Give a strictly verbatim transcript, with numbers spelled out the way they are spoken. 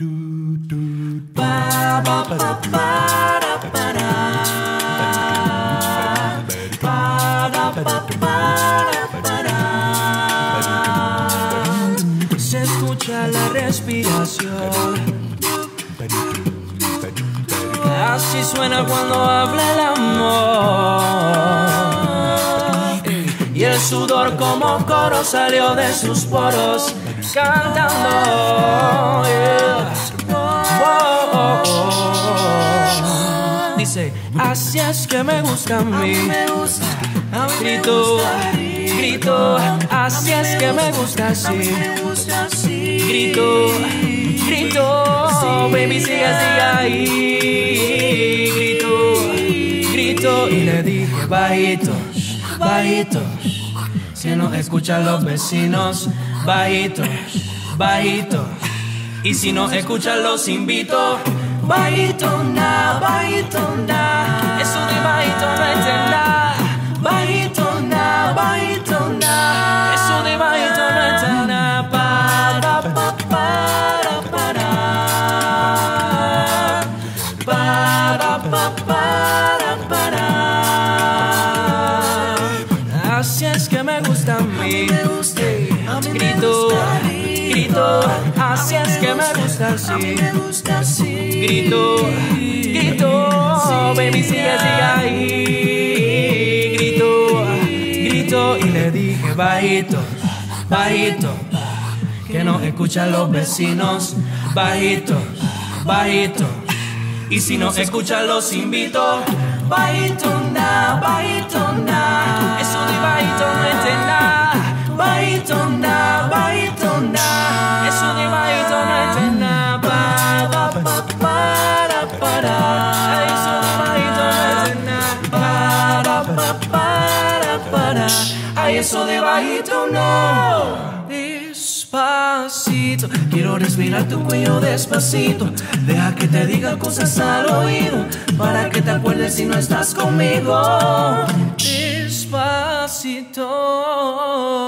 Pa, pa, pa, para, para. Para, pa, para, para. Se escucha la respiración. Así suena cuando habla el amor. Y el sudor como coro salió de sus poros, cantando, yeah. Oh, oh, oh. Dice, así es que me gusta a mí. Grito, grito, así es que me gusta así. Grito, grito, baby, sigue, sigue ahí. Grito, grito, y le dije bajito, bajito, que no escuchan los vecinos. Bajito, bajito, y si no escuchan los invito. Bajito na, bajito na, eso de bajito no es de nada. Bajito na, bajito na, eso de bajito no es de nada. Para, pa, para, para. Para, pa, para, para. Así es que me gusta a mí. Grito, grito, así es que me gusta así. Grito, grito, baby, sigue, sigue ahí. Grito, grito, y le dije bajito, bajito, que no escuchan los vecinos. Bajito, bajito, y si no escuchan los invito. Bajito na, bajito na, eso de bajito no es de nada. Bajito na, bajito na, eso de bajito no es de nada. Para, pa, para, para, eso de bajito no es de nada. Para, pa, para, para, ay, eso de bajito no. Despacito, quiero respirar tu cuello despacito. Deja que te diga cosas al oído, para que te acuerdes si no estás conmigo. Despacito.